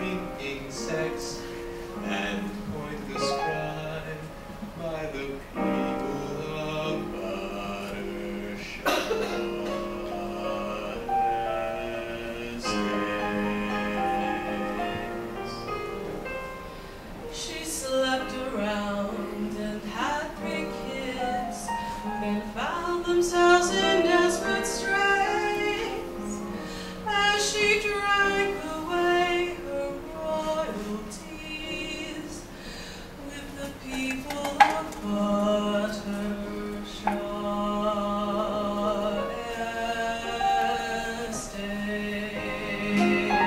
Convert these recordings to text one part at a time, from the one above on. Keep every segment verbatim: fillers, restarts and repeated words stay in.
drinking sex and pointless crime by the people of Buttershaw Estates. She slept around and had three kids, then found themselves in desperate straits as she drank away her royalties with the people of Buttershaw Estate.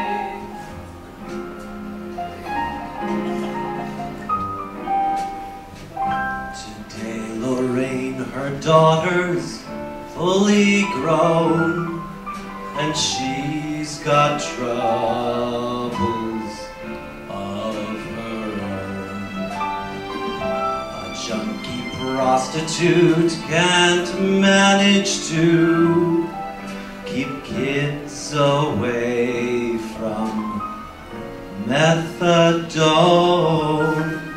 Today Lorraine, her daughter's fully grown, and she's got troubles of her own. A junkie prostitute can't manage to keep kids away from methadone.